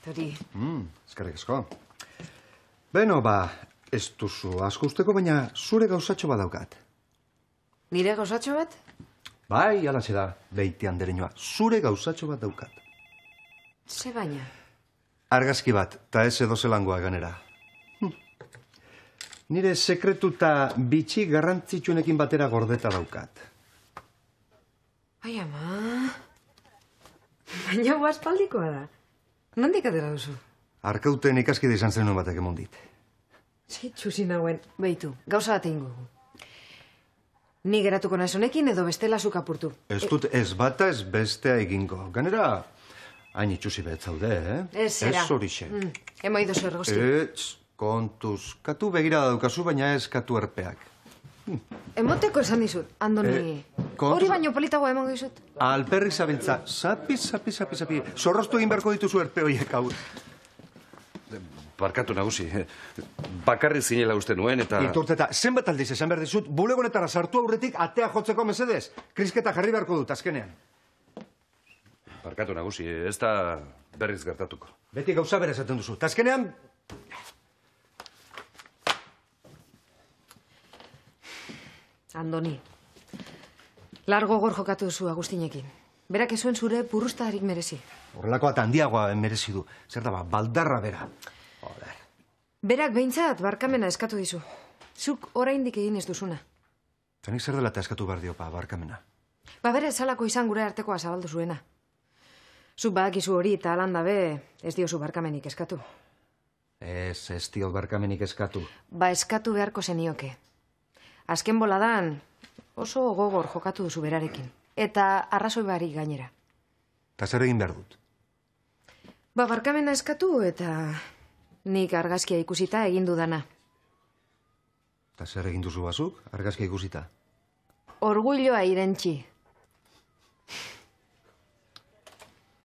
Hori. Eskerrik asko. Beno, ez duzu asko usteko, baina zure gauzatxo bat daukat. Nire gauzatxo bat? Bai, alaxe da, Beitian dereñoa. Zure gauzatxo bat daukat. Ze baina? Argazki bat, eta ez edo zelangoa ganera. Nire sekretu eta bitxi garrantzitsuenekin batera gordeta daukat. Ai, ama... Baina guazpaldikoa da. Nondik atera duzu? Arkauten ikaskide izan zenuen batek emon dit. Txusi nagoen. Beitu, gauza bat egin gugu. Ni geratuko naiz honekin edo bestela zuk apurtu. Ez dut ez bata ez bestea egingo. Ganera, hain itxusi bet zaude, eh? Ez zera. Ez horixe. Emo idozu ergosti. Kontuz. Katu begirada daukazu, baina ez katu erpeak. Emoteko esan dizut, Andoni. Hori baino politagoa emango dizut. Alperri zabiltza. Zapi. Zorroztu egin beharko dituzu erpe horiek hau. Barkatu nagusi. Bakarri zinela uste nuen eta... Iturteta, zenbat aldiz esan behar dizut, bulegonetara sartu aurretik atea jotzeko mesedez. Krisketa jarri beharko dut, azkenean. Barkatu nagusi, ez da berriz gertatuko. Beti gauza bere esaten duzu. Azkenean... Andoni, largo gor jokatu duzu Agustinekin. Berak ez zuen zure purrustarik merezi. Horrelakoa eta handiagoa merezi du. Zer da, baldarra bera. Joder. Berak behintzat barkamena eskatu dizu. Zuk oraindik egin ez duzuna. Zanik zer dela eta eskatu behar dio, barkamena. Bere zalako izan gure artekoa zabaldu zuena. Zuk badakizu hori eta alanda be ez diozu barkamenik eskatu. Ez diot barkamenik eskatu. Eskatu beharko zenioke. Azken boladan oso gogor jokatu duzu berarekin. Eta arrazoi barik gainera. Eta zer egin behar dut? Barkamena eskatu eta nik argazkia ikusita egin dudana. Eta zer egin duzu bazuk, argazkia ikusita? Orgulloa irentxi.